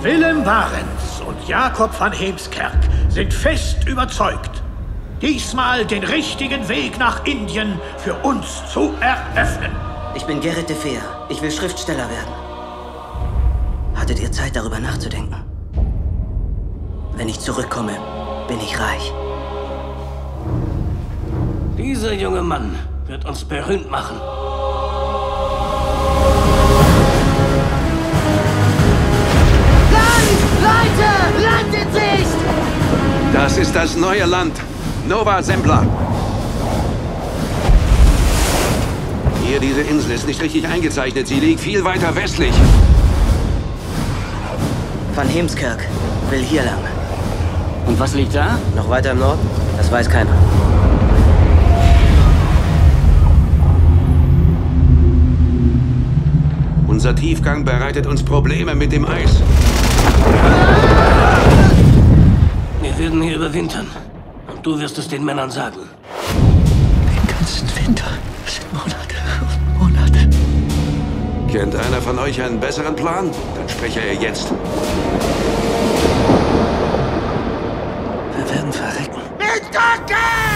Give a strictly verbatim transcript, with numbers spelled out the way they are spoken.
Willem Barents und Jakob van Heemskerk sind fest überzeugt, diesmal den richtigen Weg nach Indien für uns zu eröffnen. Ich bin Gerrit de Veer. Ich will Schriftsteller werden. Hattet ihr Zeit, darüber nachzudenken? Wenn ich zurückkomme, bin ich reich. Dieser junge Mann wird uns berühmt machen. Land! Leute! Land in Sicht! Das ist das neue Land. Nova Zembla. Hier, diese Insel ist nicht richtig eingezeichnet. Sie liegt viel weiter westlich. Van Heemskerk will hier lang. Und was liegt da? Noch weiter im Norden? Das weiß keiner. Unser Tiefgang bereitet uns Probleme mit dem Eis. Wir werden hier überwintern. Und du wirst es den Männern sagen. Den ganzen Winter. Das sind Monate und Monate. Kennt einer von euch einen besseren Plan? Dann spreche er jetzt. Wir werden verrecken. Mit Gott!